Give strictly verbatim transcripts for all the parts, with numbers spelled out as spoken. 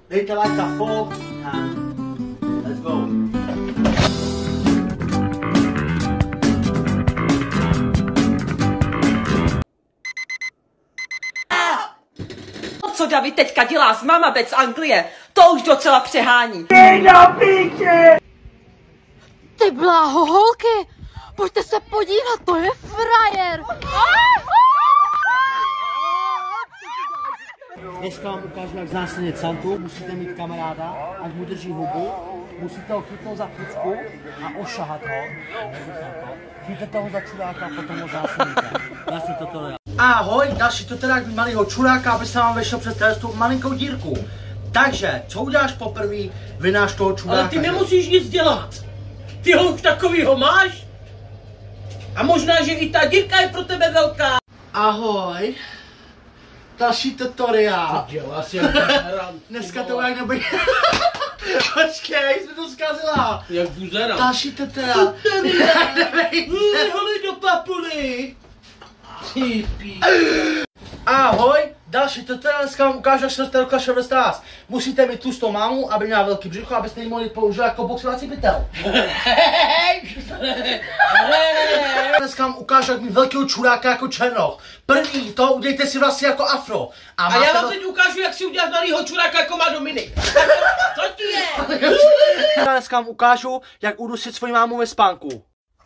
dejte like a follow and let's go. Co David teďka dělá z Mama Beth z Anglie, to už docela přehání. Ty bláho, holky, pojďte se podívat, to je frajer. Dneska vám ukážu, jak znásilnit Santu. Musíte mít kamaráda, ať mu drží hubu. Musíte ho chytnout za plicku a ošahat ho. Chyťte ho za čuráka a potom ho znásilníte. Já jsem toto dal. Ahoj, další tutorák malého čuráka, aby se vám vešel přes tu malinkou dírku. Takže, co uděláš poprvé? Vynáš toho čuráka. Ale ty nemusíš nic dělat. Ty ho už takovýho máš. A možná, že i ta dírka je pro tebe velká. Ahoj. Další tutoriál. Asi Dneska to jak nebude. Počkej, jsi to zkazila. Jak buzera. Další tutoriál. Holi do papuly. Ty pí. Ahoj, další tutoriál, dneska vám ukážu, jak se dostat do Clash of the Stars. Musíte mít tlustou mámu, aby měla velký břicho, abyste ji mohli použít jako boxovací pytel. Dneska vám ukážu, jak mít velkého čuráka jako černoch. První to udějte si vlastně jako afro. A, a já vám teď ukážu, jak si udělat malýho čuráka jako má Dominik. Co ti je? Dneska vám ukážu, jak udusit svoji mámu ve spánku.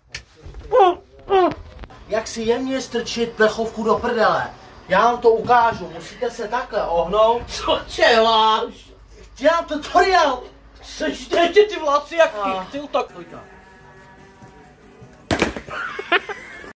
Jak si jemně strčit plechovku do prdele. Já vám to ukážu, musíte se takhle ohnout. Co děláš? Dělám tutoriál. Seš ty vlasy jak píchtil, tak...